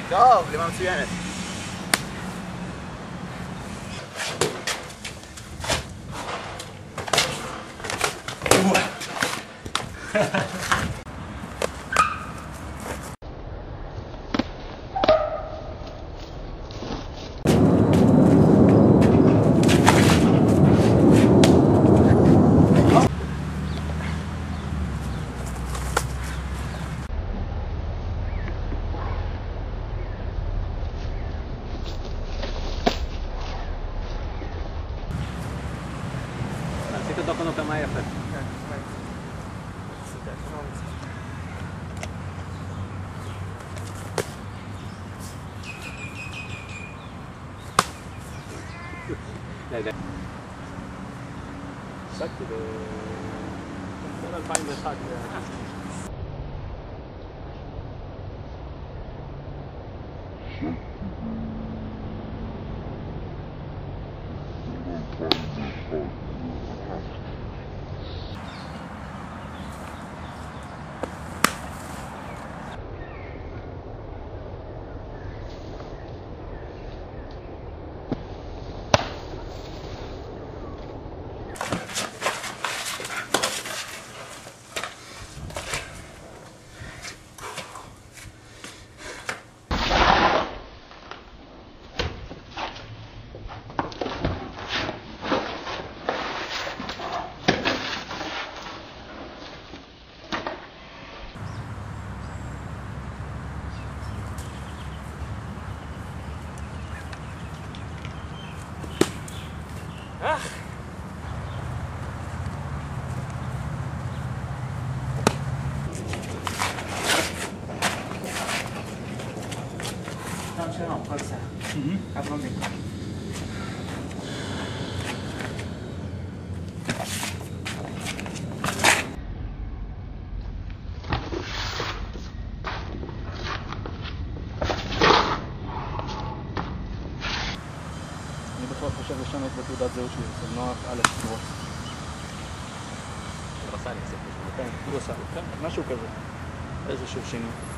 טוב, לימה מצוינת. עשית דוקון אותה מה יפה. עסקתי ב-2001. Tam się mam, kolce. A blondyn. אני בכלל חושב לשנות בתעודת זהות שלי, זה נוח א' גרוס. הוא עשה לי עסק. כן, הוא עשה, משהו כזה. איזשהו שינוי.